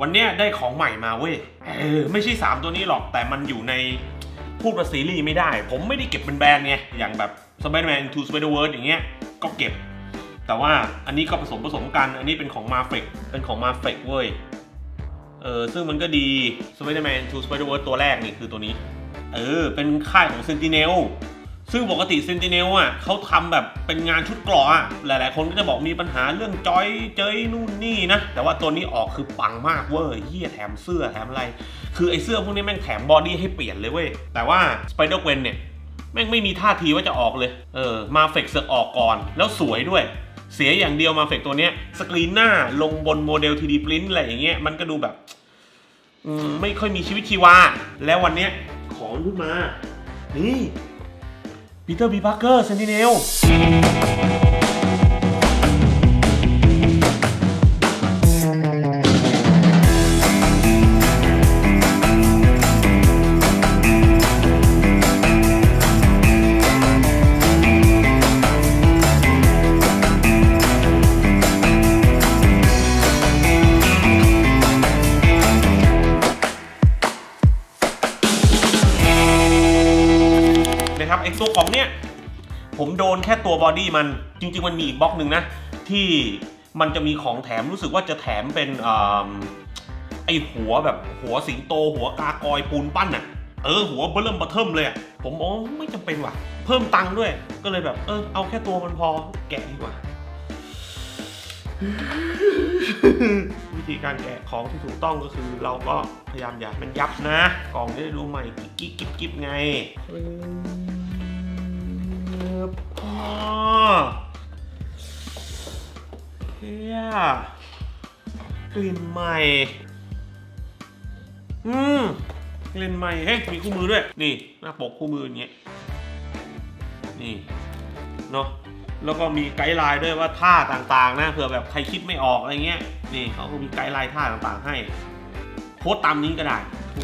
วันนี้ได้ของใหม่มาเว้ยไม่ใช่3ตัวนี้หรอกแต่มันอยู่ในพูดว่าซีรีส์ไม่ได้ผมไม่ได้เก็บเป็นแบรนด์ไงอย่างแบบ Spider-Man Into Spider-Verse อย่างเงี้ยก็เก็บแต่ว่าอันนี้ก็ผสมกันอันนี้เป็นของ Marvel เป็นของ Marvel เว้ยซึ่งมันก็ดี Spider-Man Into Spider-Verse ตัวแรกนี่คือตัวนี้เป็นค่ายของ Sentinel ซึ่งปกติ Sentinel อ่ะเขาทำแบบเป็นงานชุดเกราะหลายๆคนก็จะบอกมีปัญหาเรื่องจอยเจยนู่นนี่นะแต่ว่าตัวนี้ออกคือปังมากเว้ยเฮียแถมเสื้อแถมอะไรคือไอ้เสื้อพวกนี้แม่งแถมบอดี้ให้เปลี่ยนเลยเว้ยแต่ว่า Spider-Gwen เนี่ยแม่งไม่มีท่าทีว่าจะออกเลยมาเฟกเสือกออกก่อนแล้วสวยด้วยเสียอย่างเดียวมาเฟกตัวเนี้ยสกรีนหน้าลงบนโมเดล 3D Print อะไรอย่างเงี้ยมันก็ดูแบบไม่ค่อยมีชีวิตชีวาแล้ววันเนี้ยของขึ้นมานี่ปีเตอร์ บี พาร์เกอร์ เซนติเนลไอตัวของเนี้ยผมโดนแค่ตัวบอดี้มันจริงๆมันมีอีกบล็อกหนึ่งนะที่มันจะมีของแถมรู้สึกว่าจะแถมเป็นไอหัวแบบหัวสิงโตหัวกากอยปูนปั้นอ่ะหัวเบิ่มเทิ่มเลยอ่ะผมมองไม่จำเป็นว่ะเพิ่มตังค์ด้วยก็เลยแบบเอาแค่ตัวมันพอแกะดีกว่าวิธีการแกะของที่ถูกต้องก็คือเราก็พยายามอย่ามันยับนะกล่องได้ดูใหม่กิ๊บไงเฮียกลิ่นใหม่กลิ่นใหม่เฮ้ยมีคู่มือด้วยนี่หน้าปกคู่มืออย่างเงี้ยนี่เนาะแล้วก็มีไกด์ไลน์ด้วยว่าท่าต่างๆนะเผื่อแบบใครคิดไม่ออกอะไรเงี้ยนี่เขาก็มีไกด์ไลน์ท่าต่างๆให้โพสตามนี้ก็ได้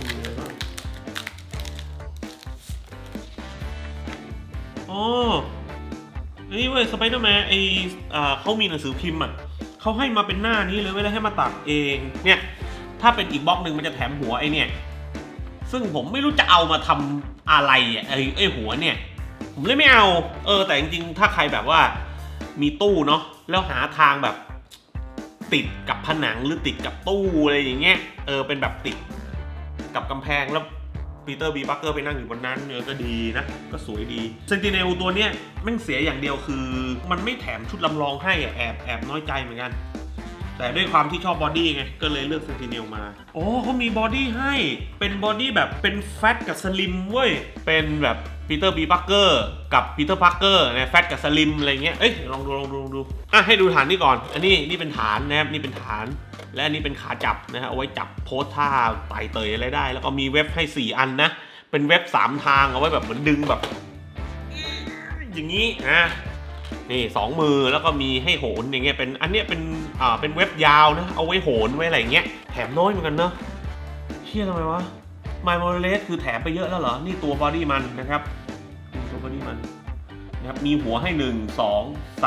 นี่เว้ยสไปเดอร์แมนเขามีหนังสือพิมพ์เขาให้มาเป็นหน้านี้เลยไม่ได้ให้มาตัดเองเนี่ยถ้าเป็นอีกบล็อกหนึ่งมันจะแถมหัวไอเนี่ยซึ่งผมไม่รู้จะเอามาทำอะไรไอหัวเนี่ยผมเลยไม่เอาแต่จริงๆถ้าใครแบบว่ามีตู้เนาะแล้วหาทางแบบติดกับผนังหรือติดกับตู้อะไรอย่างเงี้ยเป็นแบบติดกับกำแพงแล้วปีเตอร์ บี พาร์เกอร์ไปนั่งอยู่บนนั้นก็ดีนะก็สวยดีเซนติเนลตัวเนี้ยแม่งเสียอย่างเดียวคือมันไม่แถมชุดลำลองให้แอบน้อยใจเหมือนกันแต่ด้วยความที่ชอบบอดี้ไงก็เลยเลือกเซนติเนลมาเขามีบอดี้ให้เป็นบอดี้แบบเป็นแฟตกับสลิมเว้ยเป็นแบบปีเตอร์ บี พาร์เกอร์กับปีเตอร์ พาร์เกอร์นะแฟตกับสลิมอะไรเงี้ยลองดูให้ดูฐานนี่ก่อนอันนี้เป็นฐานนะครับนี่เป็นฐานและอันนี้เป็นขาจับนะฮะเอาไว้จับโพสท่าไต่เตยอะไรได้แล้วก็มีเว็บให้4อันนะเป็นเว็บ3ทางเอาไว้แบบเหมือนดึงแบบอย่างนี้นะนี่2มือแล้วก็มีให้โหนอย่างเงี้ยเป็นอันเนี้ยเป็นเว็บยาวนะเอาไว้โหนไว้อะไรเงี้ยแถมน้อยเหมือนกันเนอะเชี่ยทำไมวะไมโมเลสคือแถมไปเยอะแล้วเหรอนี่ตัวบอดี้มันนะครับตัวบอดี้มันนะครับมีหัวให้1 2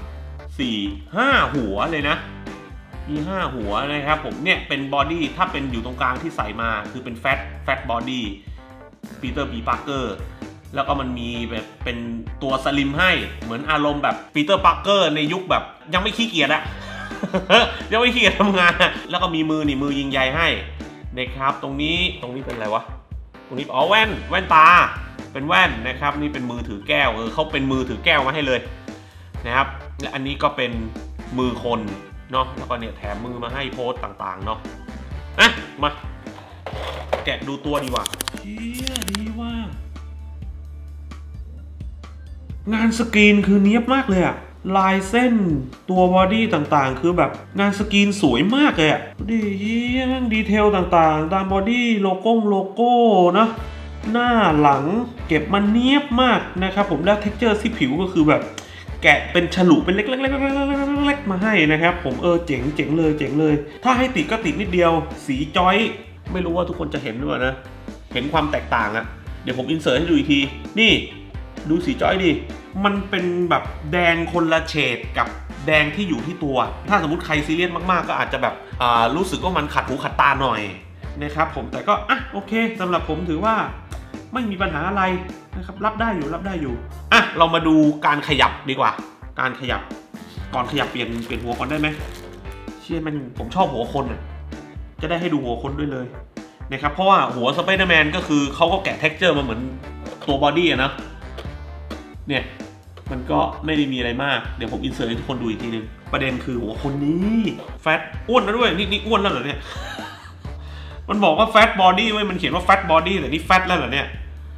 3 4 5หัวเลยนะมี5หัวนะครับผมเนี่ยเป็นบอดี้ถ้าเป็นอยู่ตรงกลางที่ใส่มาคือเป็นแฟตบอดี้ปีเตอร์ บี พาร์เกอร์แล้วก็มันมีแบบเป็นตัวสลิมให้เหมือนอารมณ์แบบปีเตอร์ พาร์เกอร์ในยุคแบบยังไม่ขี้เกียจอะ ยังไม่ขี้เกียจทำงานแล้วก็มีมือยิงใยให้นะครับตรงนี้เป็นอะไรวะตรงนี้แว่นตาเป็นแว่นนะครับนี่เป็นมือถือแก้วเขาเป็นมือถือแก้วมาให้เลยนะครับและอันนี้ก็เป็นมือคนเนาะแล้วก็เนี่ยแถมมือมาให้โพสต่างๆเนาะมาแกะดูตัวดีกว่าเชี่ยดีว่างานสกรีนคือเนี๊ยบมากเลยอะลายเส้นตัวบอดี้ต่างๆคือแบบงานสกรีนสวยมากเลยอะดีดีเทลต่างๆตามบอดี้โลโก้นะหน้าหลังเก็บมันเนี๊ยบมากนะครับผมแล้วเท็กเจอร์ที่ผิวก็คือแบบแกะเป็นฉลุเป็นเล็กๆมาให้นะครับผมเจ๋งเลยถ้าให้ติดก็ติดนิดเดียวสีจอยไม่รู้ว่าทุกคนจะเห็นหรือเปล่านะเห็นความแตกต่างอะเดี๋ยวผมอินเสิร์ตให้ดูอีกทีนี่ดูสีจอยดิมันเป็นแบบแดงคนละเฉดกับแแดงที่อยู่ที่ตัวถ้าสมมติใครซีเรียสมากๆก็อาจจะแบบรู้สึกว่ามันขัดหูขัดตาหน่อยนะครับผมแต่ก็โอเคสำหรับผมถือว่าไม่มีปัญหาอะไรนะครับรับได้อยู่เรามาดูการขยับดีกว่าการขยับก่อนขยับเปลี่ยนหัวก่อนได้ไหมเชื่อมันผมชอบหัวคนจะได้ให้ดูหัวคนด้วยเลยนะครับเพราะว่าหัวสไปเดอร์แมนก็คือเขาก็แกะเท็กเจอร์มาเหมือนตัวบอดี้นะเนี่ยมันก็ไม่ได้มีอะไรมากเดี๋ยวผมอินเสิร์ตให้ทุกคนดูอีกทีนึงประเด็นคือหัวคนนี้แฟตอ้วนนะด้วยนี่อ้วนแล้วเหรอเนี่ยมันบอกว่าแฟตบอดี้ไว้มันเขียนว่าแฟตบอดี้แต่นี่แฟตแล้วเหรอเนี่ย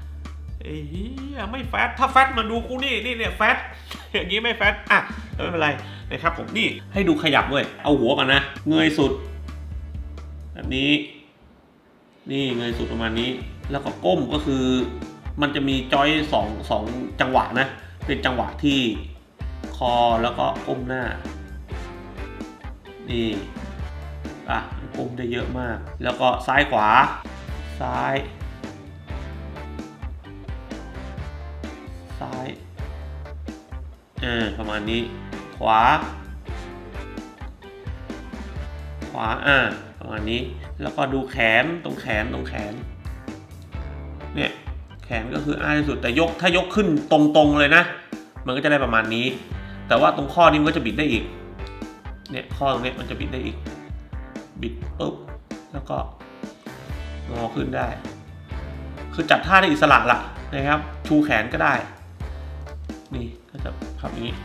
ไม่แฟตถ้าแฟตมาดูกูนี่เนี่ยแฟตอย่างนี้ไม่แฟตไม่เป็นไรนะครับผมนี่ให้ดูขยับด้วยเอาหัวก่อนนะเงยสุดแบบนี้นี่เงยสุดประมาณนี้แล้วก็ก้มก็คือมันจะมีจอยสองจังหวะนะเป็นจังหวะที่คอแล้วก็ก้มหน้านี่ก้มได้เยอะมากแล้วก็ซ้ายขวาซ้ายประมาณนี้ขวาประมาณนี้แล้วก็ดูแขนตรงแขนเนี่ยแขนก็คือที่สุดแต่ถ้ายกขึ้นตรงๆเลยนะมันก็จะได้ประมาณนี้แต่ว่าตรงข้อนี้มันก็จะบิดได้อีกเนี่ยข้อตรงนี้มันจะบิดได้อีกบิดปุ๊บแล้วก็งอขึ้นได้คือจับท่าได้อิสระละนะครับชูแขนก็ได้นี่ก็จะทำอย่างนี้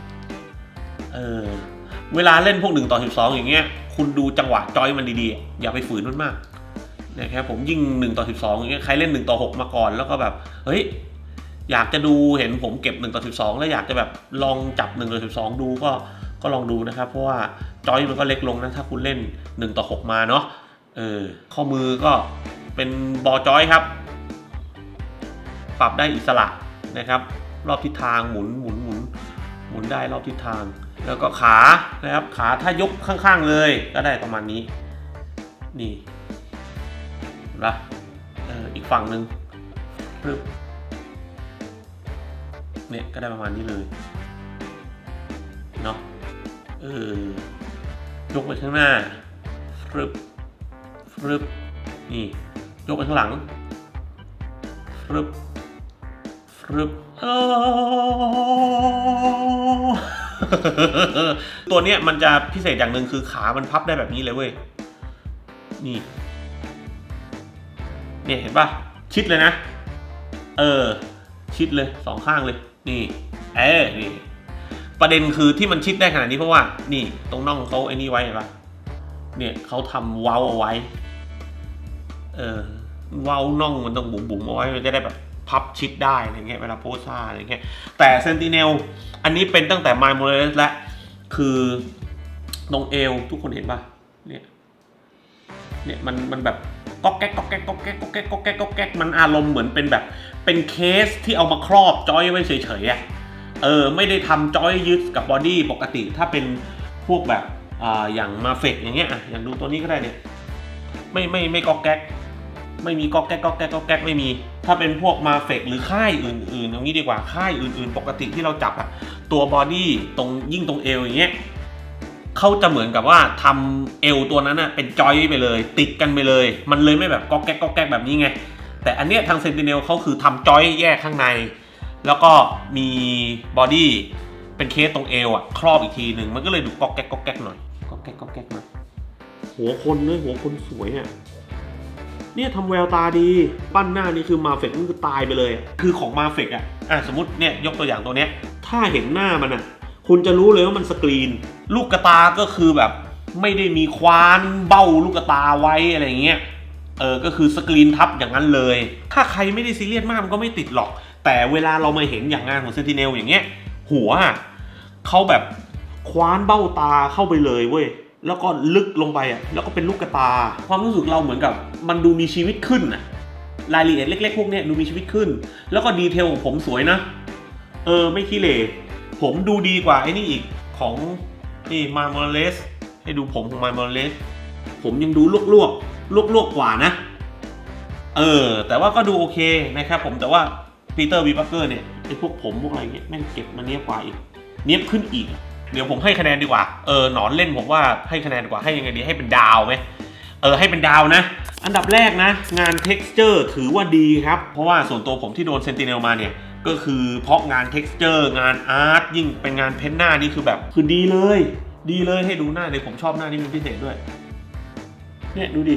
เวลาเล่นพวก1:12อย่างเงี้ยคุณดูจังหวะจอยมันดีๆอย่าไปฝืนมันมากนะครับผมยิ่ง1:12อย่างเงี้ยใครเล่น1:6มาก่อนแล้วก็แบบเฮ้ยอยากจะดูเห็นผมเก็บ1:12แล้วอยากจะแบบลองจับ1:12ดูก็ลองดูนะครับเพราะว่าจอยมันก็เล็กลงนะถ้าคุณเล่น1:6มาเนาะข้อมือก็เป็นบอจอยครับปรับได้อิสระนะครับรอบทิศทางหมุนได้รอบทิศทางแล้วก็ขานะครับขาถ้ายกข้างๆเลยก็ได้ประมาณนี้นี่นะอีกฝั่งหนึ่งปึ๊บเนี่ยก็ได้ประมาณนี้เลยเนาะยกไปข้างหน้าปึ๊บนี่ยกไปข้างหลังปึ๊บตัวเนี้ยมันจะพิเศษอย่างหนึ่งคือขามันพับได้แบบนี้เลยเว้ยนี่เนี่ยเห็นป่ะชิดเลยนะชิดเลยสองข้างเลยนี่นี่ประเด็นคือที่มันชิดได้ขนาดนี้เพราะว่านี่ตรงน่องเขาไอ้นี่ไว้เห็นป่ะเนี่ยเขาทำเว้าเอาไว้เว้าน่องมันต้องบุ๋มเอาไว้มันจะได้แบบพับชิดได้อะไรเงี้ยเวลาโพสท่าอะไรเงี้ยแต่เซนติเนลอันนี้เป็นตั้งแต่ไมล์โมเรสและคือตรงเอวทุกคนเห็นป่ะเนี่ยมันแบบก๊อกแก๊กมันอารมณ์เหมือนเป็นแบบเป็นเคสที่เอามาครอบจอยไว้เฉยๆไม่ได้ทำจอยยึดกับบอดี้ปกติถ้าเป็นพวกแบบอย่างมาเฟกอย่างเงี้ยอย่างดูตัวนี้ก็ได้เนี่ยไม่ก๊อกแก๊กไม่มีก๊อกแก๊กไม่มีถ้าเป็นพวกมาเฟกหรือค่ายอื่นๆอย่างนี้ดีกว่าค่ายอื่นๆปกติที่เราจับตัวบอดี้ยิ่งตรงเอวอย่างเงี้ยเขาจะเหมือนกับว่าทำเอวตัวนั้นเป็นจอยไปเลยติดกันไปเลยมันเลยไม่แบบก๊อกแก๊กแบบนี้ไงแต่อันเนี้ยทางเซนติเนลเขาคือทำจอยแยกข้างในแล้วก็มีบอดี้เป็นเคสตรงเอวครอบอีกทีหนึ่งมันก็เลยดูก๊อกแก๊กหน่อยก๊อกแก๊กหน่อยหัวคนด้วยหัวคนสวยเนี่ยทำแววตาดีปั้นหน้านี่คือมาเฟกนี่คือตายไปเลยคือของมาเฟกสมมติเนี่ยยกตัวอย่างตัวเนี้ยถ้าเห็นหน้ามันคุณจะรู้เลยว่ามันสกรีนลูกกระตาก็คือแบบไม่ได้มีคว้านเบ้าลูกกระตาไว้อะไรเงี้ยก็คือสกรีนทับอย่างนั้นเลยถ้าใครไม่ได้ซีเรียสมากมันก็ไม่ติดหรอกแต่เวลาเรามาเห็นอย่างงานของเซนติเนลอย่างเงี้ยหัวเขาแบบคว้านเบ้าตาเข้าไปเลยเว้ยแล้วก็ลึกลงไปแล้วก็เป็นลูกกระตาความรู้สึกเราเหมือนกับมันดูมีชีวิตขึ้นรายละเอียดเล็กๆพวกนี้ดูมีชีวิตขึ้นแล้วก็ดีเทลของผมสวยนะไม่ขี้เหร่ผมดูดีกว่าไอ้นี่อีกของนี่มาโมเลสให้ดูผมของมาโมเลสผมยังดูลวกกว่านะแต่ว่าก็ดูโอเคนะครับผมแต่ว่าปีเตอร์วีบัคเกอร์เนี่ยไอ้พวกผมพวกอะไรเงี้ยแม่งเก็บมาเนี้ยกว่าอีกเนี้ยขึ้นอีกเดี๋ยวผมให้คะแนนดีกว่าหนอนเล่นผมว่าให้คะแนนดีกว่าให้ยังไงดีให้เป็นดาวไหมให้เป็นดาวนะอันดับแรกนะงาน texture ถือว่าดีครับเพราะว่าส่วนตัวผมที่โดน Sentinel มาเนี่ยก็คือเพราะงาน texture งานอาร์ตยิ่งเป็นงานเพ้นหน้านี่คือแบบคือดีเลยให้ดูหน้าเลยผมชอบหน้านี้เป็นพิเศษด้วยเนี่ยดูดิ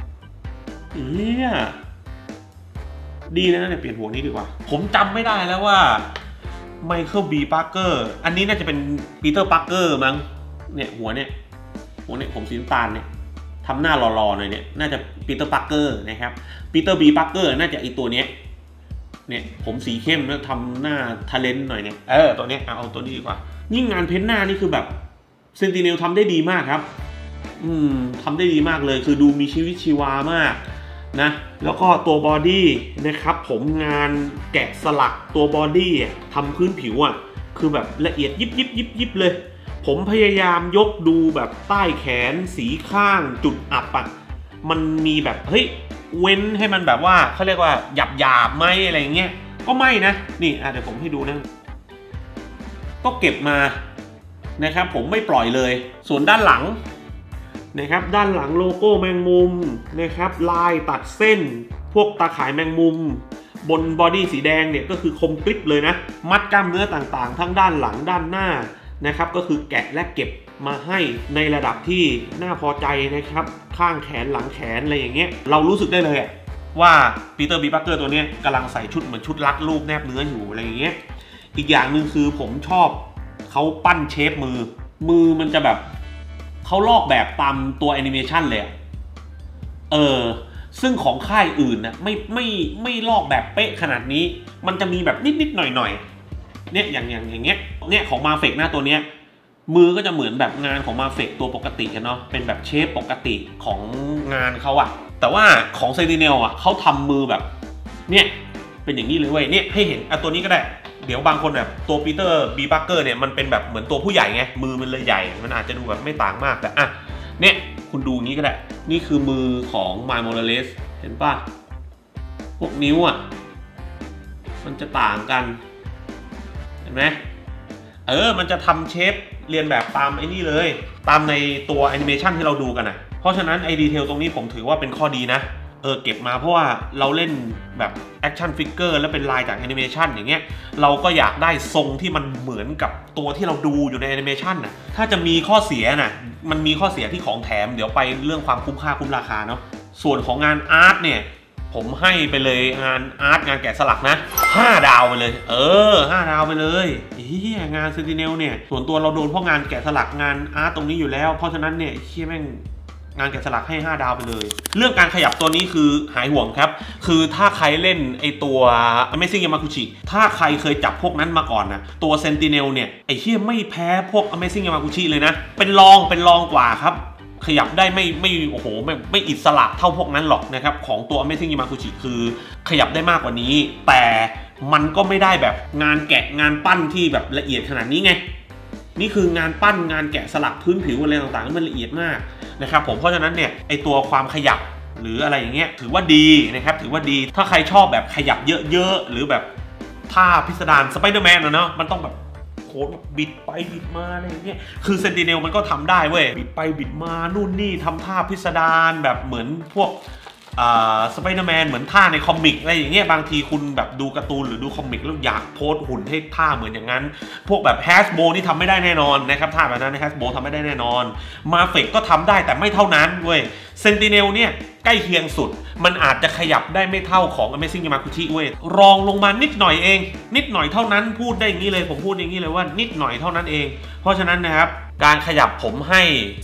ดีนะเนี่ยเปลี่ยนหัวนี้ดีกว่าผมจำไม่ได้แล้วว่าไมเคิลบีปาร์เกอร์อันนี้น่าจะเป็นปีเตอร์ปาร์เกอร์มั้งเนี่ยหัวเนี่ยผมสีน้ำตาลเนี่ยทำหน้าหล่อๆหน่อยเนี่ยน่าจะปีเตอร์ปาร์เกอร์นะครับปีเตอร์บีปาร์เกอร์น่าจะไอตัวเนี้ยเนี่ยผมสีเข้มแล้วทำหน้าทาเลนต์หน่อยเนี่ยตัวเนี้ยเอาตัวนี้ดีกว่ายิ่งงานเพ้นหน้านี่คือแบบเซนติเนลทำได้ดีมากครับทำได้ดีมากเลยคือดูมีชีวิตชีวามากนะแล้วก็ตัวบอดี้นะครับผมงานแกะสลักตัวบอดี้ทำพื้นผิวคือแบบละเอียดยิบเลยผมพยายามยกดูแบบใต้แขนสีข้างจุดอับมันมีแบบเฮ้ยเว้นให้มันแบบว่าเขาเรียกว่าหยาบไหมอะไรเงี้ยก็ไม่นะนี่เดี๋ยวผมให้ดูนะก็เก็บมานะครับผมไม่ปล่อยเลยส่วนด้านหลังนะครับด้านหลังโลโก้แมงมุมนะครับลายตัดเส้นพวกตาข่ายแมงมุมบนบอดี้สีแดงเนี่ยก็คือคมกริบเลยนะมัดกล้ามเนื้อต่างๆทั้งด้านหลังด้านหน้านะครับก็คือแกะและเก็บมาให้ในระดับที่น่าพอใจนะครับข้างแขนหลังแขนอะไรอย่างเงี้ยเรารู้สึกได้เลยว่าปีเตอร์บีปาร์เกอร์ตัวนี้กำลังใส่ชุดเหมือนชุดรัดรูปแนบเนื้ออยู่อะไรอย่างเงี้ยอีกอย่างหนึ่งคือผมชอบเขาปั้นเชฟมือมันจะแบบเขาลอกแบบตามตัวแอนิเมชันเลยซึ่งของค่ายอื่นนะไม่ลอกแบบเป๊ะขนาดนี้มันจะมีแบบนิดหน่อยเนี่ยอย่างเงี้ยเนี่ยของมาเฟกหน้าตัวเนี้ยมือก็จะเหมือนแบบงานของมาเฟกตัวปกติกันเนาะเป็นแบบเชฟปกติของงานเขาแต่ว่าของเซนติเนลเขาทำมือแบบเนี่ยเป็นอย่างนี้เลยเว้ยเนี่ยให้เห็นตัวนี้ก็ได้เดี๋ยวบางคนแบบตัวปีเตอร์บีปาร์เกอร์เนี่ยมันเป็นแบบเหมือนตัวผู้ใหญ่ไงมือมันเลยใหญ่มันอาจจะดูแบบไม่ต่างมากแต่เนี่ยคุณดูงี้ก็ได้นี่คือมือของไมล์โมราเลสเห็นป่ะพวกนิ้วมันจะต่างกันเห็นไหมมันจะทำเชฟเรียนแบบตามไอ้นี่เลยตามในตัวแอนิเมชันที่เราดูกันเพราะฉะนั้นไอ้ดีเทลตรงนี้ผมถือว่าเป็นข้อดีนะเก็บมาเพราะว่าเราเล่นแบบแอคชั่นฟิกเกอร์แล้วเป็นลายจากแอนิเมชันอย่างเงี้ยเราก็อยากได้ทรงที่มันเหมือนกับตัวที่เราดูอยู่ในแอนิเมชันถ้าจะมีข้อเสียมันมีข้อเสียที่ของแถมเดี๋ยวไปเรื่องความคุ้มค่าคุ้มราคาเนาะส่วนของงานอาร์ตเนี่ยผมให้ไปเลยงานอาร์ตงานแกะสลักนะ5 ดาวไปเลย5 ดาวไปเลยงานเซนติเนลเนี่ยส่วนตัวเราโดนเพราะงานแกะสลักงานอาร์ตตรงนี้อยู่แล้วเพราะฉะนั้นเนี่ยแม่งงานแกะสลักให้5 ดาวไปเลยเรื่องการขยับตัวนี้คือหายห่วงครับคือถ้าใครเล่นไอตัว Amazing Yamaguchi ถ้าใครเคยจับพวกนั้นมาก่อนนะตัว Sentinel เนี่ยไม่แพ้พวก Amazing Yamaguchi เลยนะเป็นรองกว่าครับขยับได้ไม่โอ้โหไม่อิสระเท่าพวกนั้นหรอกนะครับของตัว Amazing Yamaguchi คือขยับได้มากกว่านี้แต่มันก็ไม่ได้แบบงานแกะงานปั้นที่แบบละเอียดขนาดนี้ไงนี่คืองานปั้นงานแกะสลักพื้นผิวอะไรต่างๆมันละเอียดมากนะครับผมเพราะฉะนั้นเนี่ยไอตัวความขยับหรืออะไรอย่างเงี้ยถือว่าดีนะครับถือว่าดีถ้าใครชอบแบบขยับเยอะๆหรือแบบท่าพิสดารสไปเดอร์แมนเนาะมันต้องแบบโคตรบิดไปบิดมาอะไรอย่างเงี้ยคือเซนติเนลมันก็ทำได้เว้ยบิดไปบิดมานู่นนี่ทำท่าพิสดารแบบเหมือนพวกสไปเดอร์แมนเหมือนท่าในคอมิกอะไรอย่างเงี้ยบางทีคุณแบบดูการ์ตูนหรือดูคอมิกแล้วอยากโพสหุ่นให้ท่าเหมือนอย่างนั้นพวกแบบแฮชโบนี่ทำไม่ได้แน่นอนนะครับท่าแบบนั้นแฮชโบทำไม่ได้แน่นอนมาเฟกก็ทำได้แต่ไม่เท่านั้นเว้ยเซนติเนลเนี่ยใกล้เคียงสุดมันอาจจะขยับได้ไม่เท่าของ Amazing Yamaguchi เว้ยรองลงมานิดหน่อยเองนิดหน่อยเท่านั้นพูดได้อย่างนี้เลยผมพูดอย่างนี้เลยว่านิดหน่อยเท่านั้นเองเพราะฉะนั้นนะครับการขยับผมให้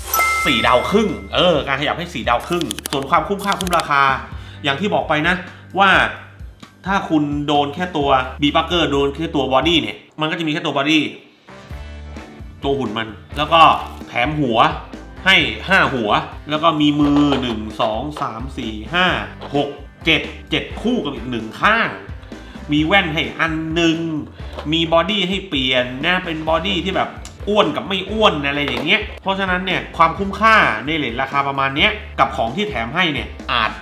4 ดาวครึ่งการขยับให้4 ดาวครึ่งส่วนความคุ้มค่าคุ้มราคาอย่างที่บอกไปนะว่าถ้าคุณโดนแค่ตัวบีปาร์เกอร์โดนแค่ตัวบอดี้เนี่ยมันก็จะมีแค่ตัวบอดี้ตัวหุ่นมันแล้วก็แถมหัวให้5 หัวแล้วก็มีมือ1 2 3 4 5 6 7คู่กับอีก1 ข้างมีแว่นให้อันหนึ่งมีบอดี้ให้เปลี่ยนนะเป็นบอดี้ที่แบบอ้วนกับไม่อ้วนอะไรอย่างเงี้ยเพราะฉะนั้นเนี่ยความคุ้มค่าในเรทราคาประมาณนี้กับของที่แถมให้เนี่ยอาจจะแพ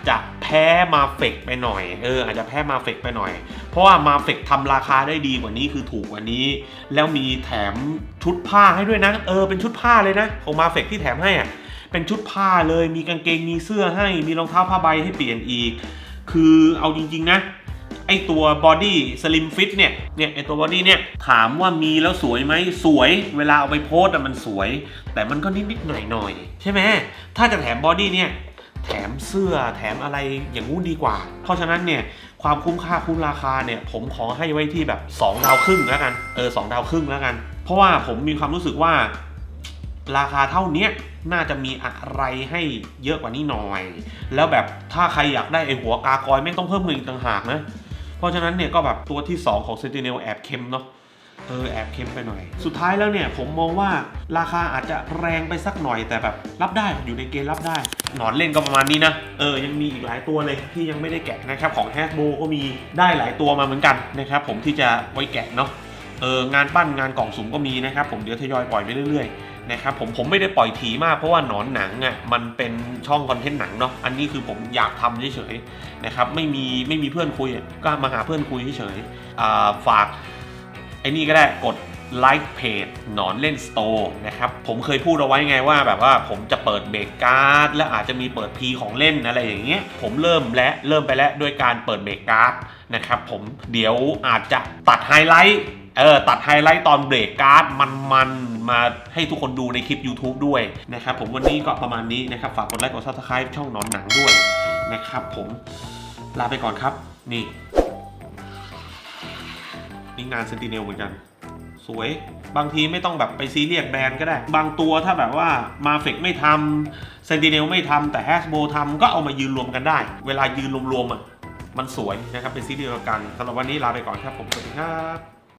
แพ้มาเฟกไปหน่อยอาจจะแพ้มาเฟกไปหน่อยเพราะว่ามาเฟกทำราคาได้ดีกว่านี้คือถูกกว่านี้แล้วมีแถมชุดผ้าให้ด้วยนะเป็นชุดผ้าเลยนะของมาเฟกที่แถมให้อ่ะเป็นชุดผ้าเลยมีกางเกงมีเสื้อให้มีรองเท้าผ้าใบให้เปลี่ยนอีกคือเอาจริงๆนะไอตัวบอดี้สลิมฟิตเนี่ยไอตัวบอดี้เนี่ยถามว่ามีแล้วสวยไหมสวยเวลาเอาไปโพสต์มันสวยแต่มันก็นิดๆหน่อยๆใช่ไหมถ้าจะแถมบอดี้เนี่ยแถมเสื้อแถมอะไรอย่างงู้นดีกว่าเพราะฉะนั้นเนี่ยความคุ้มค่าคุ้มราคาเนี่ยผมขอให้ไว้ที่แบบ2 ดาวครึ่งแล้วกัน2 ดาวครึ่งแล้วกันเพราะว่าผมมีความรู้สึกว่าราคาเท่านี้น่าจะมีอะไรให้เยอะกว่านี้หน่อยแล้วแบบถ้าใครอยากได้ไอหัวกากอยไม่ต้องเพิ่มเงินอีกต่างหากนะเพราะฉะนั้นเนี่ยก็แบบตัวที่2ของ Sentinel แอบเค็มเนาะแอบเค็มไปหน่อยสุดท้ายแล้วเนี่ยผมมองว่าราคาอาจจะแรงไปสักหน่อยแต่แบบรับได้อยู่ในเกณฑ์รับได้หนอนเล่นก็ประมาณนี้นะยังมีอีกหลายตัวเลยที่ยังไม่ได้แกะนะครับของ Hasbro ก็มีได้หลายตัวมาเหมือนกันนะครับผมที่จะไว้แกะเนาะงานปั้นงานกล่องสุ่มก็มีนะครับผมเดี๋ยวทยอยปล่อยไปเรื่อยๆนะครับผมไม่ได้ปล่อยถี่มากเพราะว่าหนอนหนังอ่ะมันเป็นช่องคอนเทนต์หนังเนาะอันนี้คือผมอยากทำเฉยๆนะครับไม่มีเพื่อนคุยก็มาหาเพื่อนคุยเฉยๆฝากไอ้นี่ก็ได้กดไลค์เพจหนอนเล่นสโตร์นะครับผมเคยพูดเอาไว้ไงว่าแบบว่าผมจะเปิดเบรกการ์ดและอาจจะมีเปิดพีของเล่นอะไรอย่างเงี้ยผมเริ่มไปแล้วด้วยการเปิดเบรกการ์ดนะครับผมเดี๋ยวอาจจะตัดไฮไลท์ตัดไฮไลท์ตอนเบรกการ์ดมันมาให้ทุกคนดูในคลิป YouTube ด้วยนะครับผมวันนี้ก็ประมาณนี้นะครับฝากกดไลค์กด Subscribe ช่องหนอนหนังด้วยนะครับผมลาไปก่อนครับนี่งาน Sentinel เหมือนกันสวยบางทีไม่ต้องแบบไปซีเรียสแบรนด์ก็ได้บางตัวถ้าแบบว่ามาเฟกไม่ทำ Sentinel ไม่ทำแต่ Hasbro ทำก็เอามายืนรวมกันได้เวลายืนรวมๆมันสวยนะครับเป็นซีรีส์เดียวกันสำหรับวันนี้ลาไปก่อนครับผมสวัสดีครับ